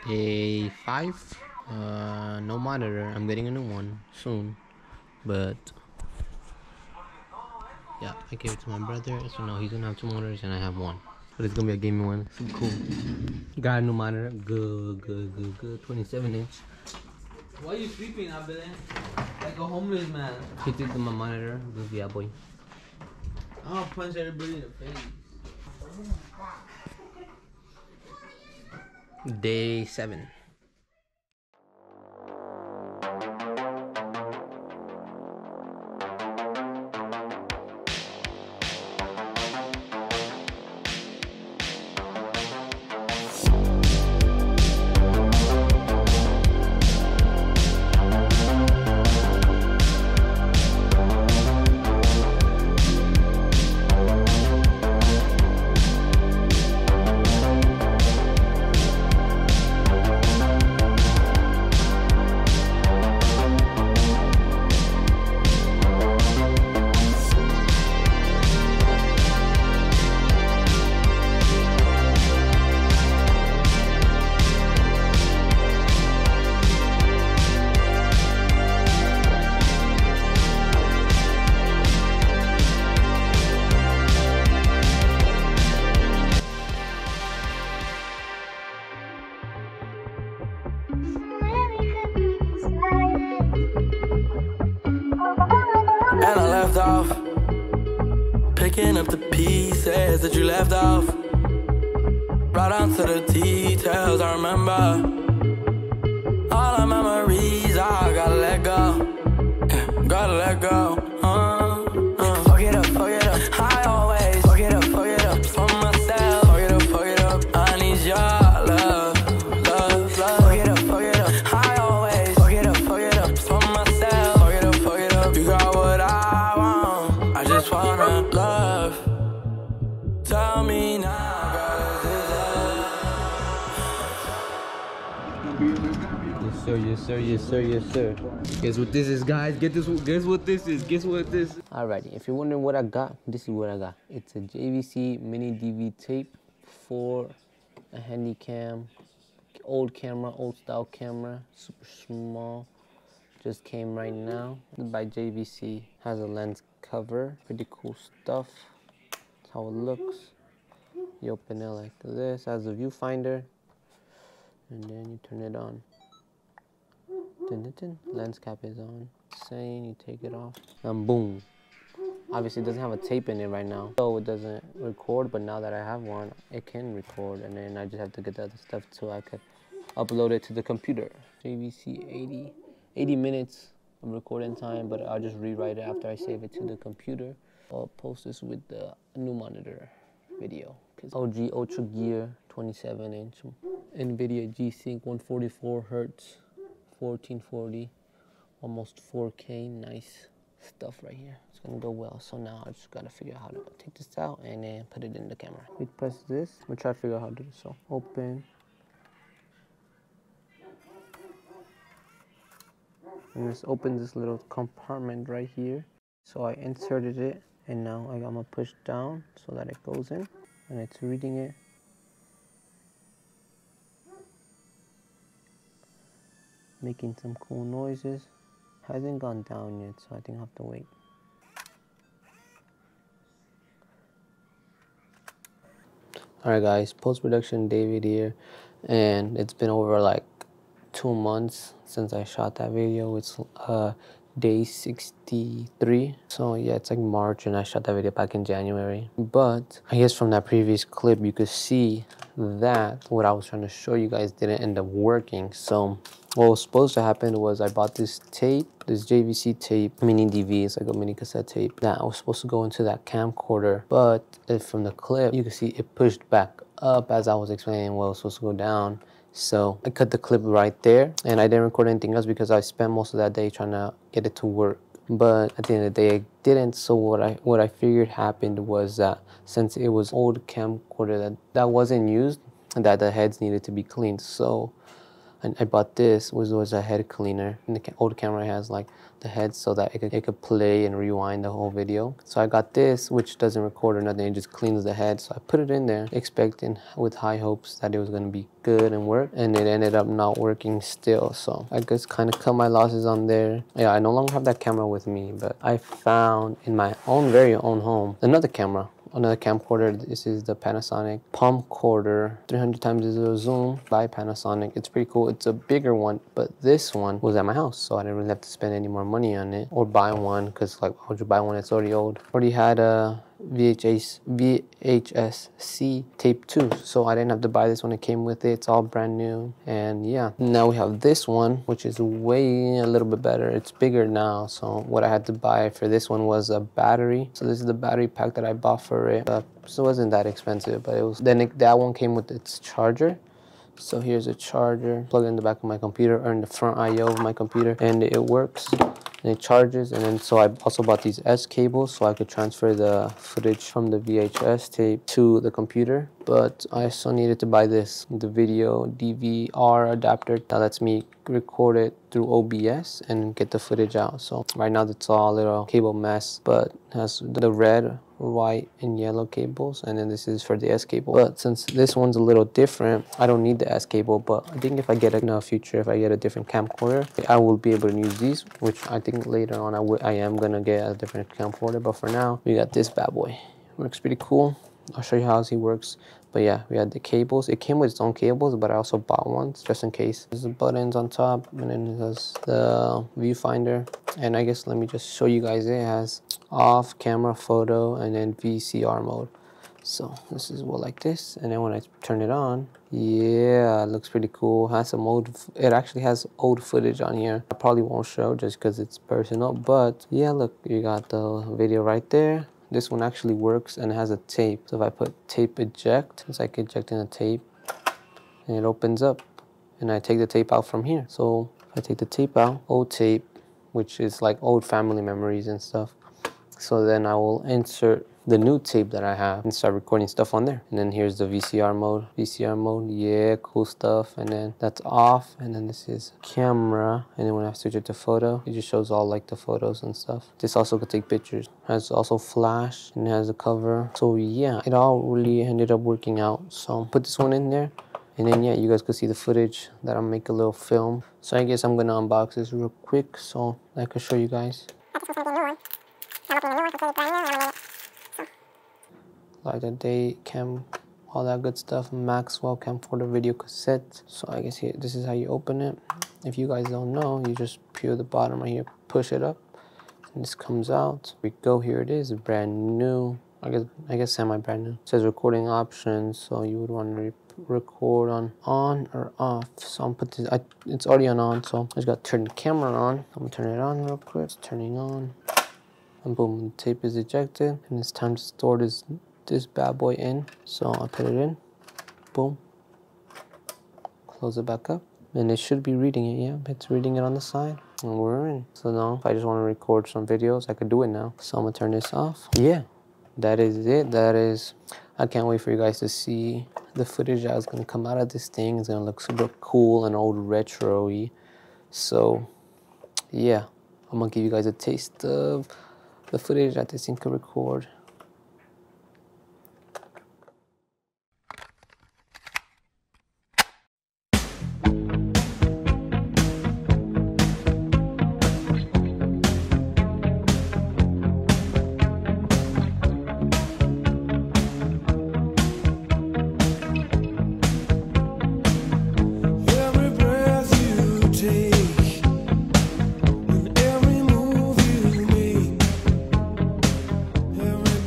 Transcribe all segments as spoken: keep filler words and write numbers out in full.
a five. Uh, no monitor. I'm getting a new one soon, but yeah, I gave it to my brother, so now he's gonna have two monitors and I have one. But it's gonna be a gaming one. It's cool. Got a new monitor. Good, good, good, good. twenty-seven inch. Why are you sleeping, Abele? Like a homeless man. He took my monitor. Good, yeah, boy. I'll punch everybody in the face. Day seven. And I left off, picking up the pieces that you left off. Right down to the details I remember. All the memories I gotta let go. Yeah, gotta let go. Uh, uh. Fuck it up, fuck it up. I always fuck it up, fuck it up for myself. Fuck it up, fuck it up. I need your love, love, love. Fuck it up, fuck it up. I always fuck it up, fuck it up for myself. Fuck it up, fuck it up. You got what I want. I just wanna love. Tell me now, girl, is this love? Yes sir, yes sir, yes sir, yes sir. Guess what this is, guys? Get this. Guess what this is? Guess what this is? Alrighty, if you're wondering what I got, this is what I got. It's a J V C mini D V tape for a handy cam, old camera, old style camera, super small. Just came right now by J V C. Has a lens cover, pretty cool stuff. That's how it looks. You open it like this, has a viewfinder, and then you turn it on. Dun, dun, dun. Lens cap is on. Same, you take it off, and boom. Obviously, it doesn't have a tape in it right now, so it doesn't record. But now that I have one, it can record, and then I just have to get the other stuff so I could upload it to the computer. J V C eighty, eighty minutes of recording time, but I'll just rewrite it after I save it to the computer. I'll post this with the new monitor video. O G Ultra Gear twenty-seven inch, NVIDIA G-Sync one forty-four hertz, fourteen forty, almost four K. Nice stuff right here. It's gonna go well. So now I just gotta figure out how to take this out and then put it in the camera. We press this. I'm gonna try to figure out how to do this. So open. And this opens this little compartment right here. So I inserted it, and now I'm gonna push down so that it goes in, and it's reading it. Making some cool noises. Hasn't gone down yet, so I think I'll have to wait. Alright guys, post-production David here, and it's been over like two months since I shot that video. It's uh, day sixty-three. So yeah, it's like March, and I shot that video back in January. But I guess from that previous clip, you could see that what I was trying to show you guys didn't end up working. So what was supposed to happen was I bought this tape, this J V C tape, mini D V, it's like a mini cassette tape, that was supposed to go into that camcorder. But if from the clip, you can see it pushed back up as I was explaining what was supposed to go down. So I cut the clip right there, and I didn't record anything else because I spent most of that day trying to get it to work. But at the end of the day, I didn't. So what I what I figured happened was that since it was old camcorder that that wasn't used, that the heads needed to be cleaned. So I, I bought this, which was a head cleaner. And the old camera has like the head so that it could, it could play and rewind the whole video. So I got this, which doesn't record or nothing, it just cleans the head. So I put it in there, expecting with high hopes that it was gonna be good and work, and it ended up not working still. So I just kind of cut my losses on there. Yeah, I no longer have that camera with me, but I found in my own very own home another camera. Another camcorder. This is the Panasonic Palmcorder three hundred times zoom by Panasonic. It's pretty cool. It's a bigger one, but this one was at my house, so I didn't really have to spend any more money on it or buy one, because like, why would you buy one? It's already old. Already had a V H S C tape too, so I didn't have to buy this one. It came with it. It's all brand new. And yeah, now we have this one, which is way a little bit better. It's bigger now, so what I had to buy for this one was a battery. So this is the battery pack that I bought for it. Uh, so it wasn't that expensive, but it was. Then it, that one came with its charger. So here's a charger, plug it in the back of my computer or in the front I O of my computer, and it works. And it charges. And then so I also bought these S cables so I could transfer the footage from the V H S tape to the computer. But I also needed to buy this, the video D V R adapter that lets me record it through O B S and get the footage out. So right now it's all a little cable mess, but it has the red, white, and yellow cables, and then this is for the S cable. But since this one's a little different, I don't need the S cable. But I think if I get a, in the future, if I get a different camcorder, I will be able to use these, which I think later on I, w I am gonna get a different camcorder. But for now, we got this bad boy. Works pretty cool. I'll show you how he works. But yeah, we had the cables. It came with its own cables, but I also bought ones just in case. There's the buttons on top, and then it has the viewfinder. And I guess let me just show you guys. It has off, camera, photo, and then V C R mode. So this is what like this, and then when I turn it on, yeah, it looks pretty cool. It has some old, it actually has old footage on here. I probably won't show just because it's personal, but yeah, look, you got the video right there. This one actually works and it has a tape. So if I put tape eject, it's like ejecting a tape, and it opens up, and I take the tape out from here. So if I take the tape out, old tape, which is like old family memories and stuff. So then I will insert the new tape that I have and start recording stuff on there. And then here's the V C R mode. V C R mode, yeah, cool stuff. And then that's off. And then this is camera. And then when I switch it to photo, it just shows all like the photos and stuff. This also could take pictures. Has also flash and has a cover. So yeah, it all really ended up working out. So put this one in there. And then yeah, you guys could see the footage that I'll make a little film. So I guess I'm gonna unbox this real quick so I can show you guys. Like the date, cam, all that good stuff. Maxwell Camcordr video cassette. So I guess here, this is how you open it. If you guys don't know, you just peel the bottom right here, push it up, and this comes out. We go, here it is, brand new. I guess I guess semi brand new. It says recording options, so you would want to re record on on or off. So I'm put this. I, it's already on on, so I just got to turn the camera on. I'm gonna turn it on real quick. It's turning on, and boom, the tape is ejected, and it's time to store this this bad boy in. So I put it in. Boom. Close it back up, and it should be reading it. Yeah, it's reading it on the side, and we're in. So now, if I just want to record some videos, I could do it now. So I'm gonna turn this off. Yeah. That is it. That is, I can't wait for you guys to see the footage that's gonna come out of this thing. It's gonna look super cool and old retro-y. So yeah, I'm gonna give you guys a taste of the footage that this thing can record. Every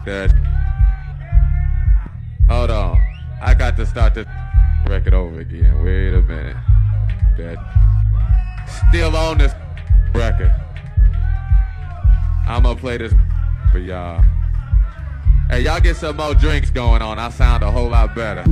That. Hold on. I got to start this record over again. Wait a minute. That. Still on this record. I'm gonna play this for y'all. Hey, y'all get some more drinks going on. I sound a whole lot better.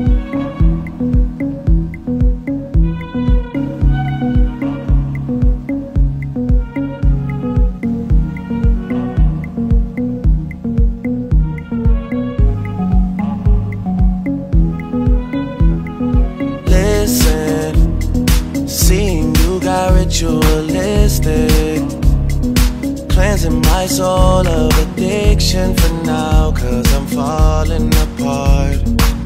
Ritualistic, cleansing my soul of addiction for now, cause I'm falling apart.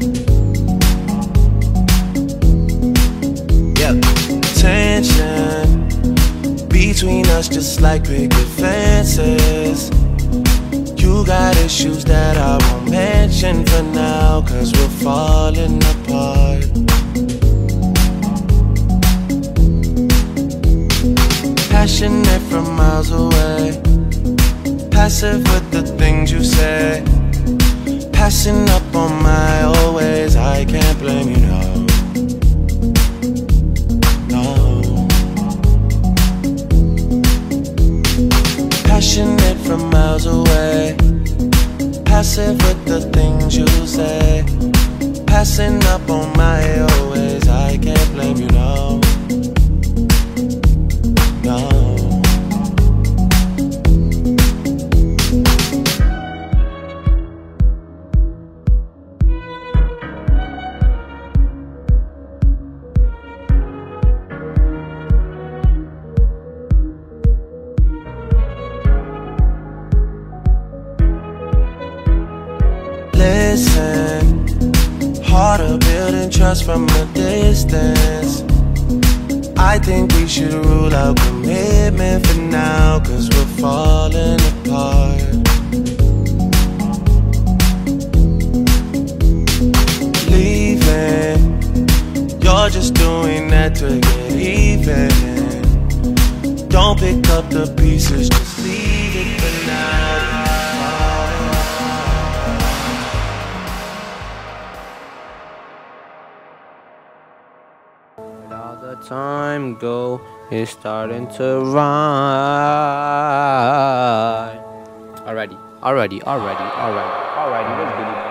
Yep, tension between us just like picket fences. You got issues that I won't mention for now, cause we're falling apart. Passionate from miles away, passive with the things you say, passing up on my old ways. I can't blame you, no, no. Passionate from miles away, passive with the things you say, passing up on my old ways. I can't blame you, no. No. Listen, harder building trust from a distance. I think we should rule out commitment for now, cause we're falling apart. Leaving, you're just doing that to get even. Don't pick up the pieces, just leave it for now. Time go is starting to run. Alrighty, alrighty, alrighty, alrighty, alrighty. Let's get it.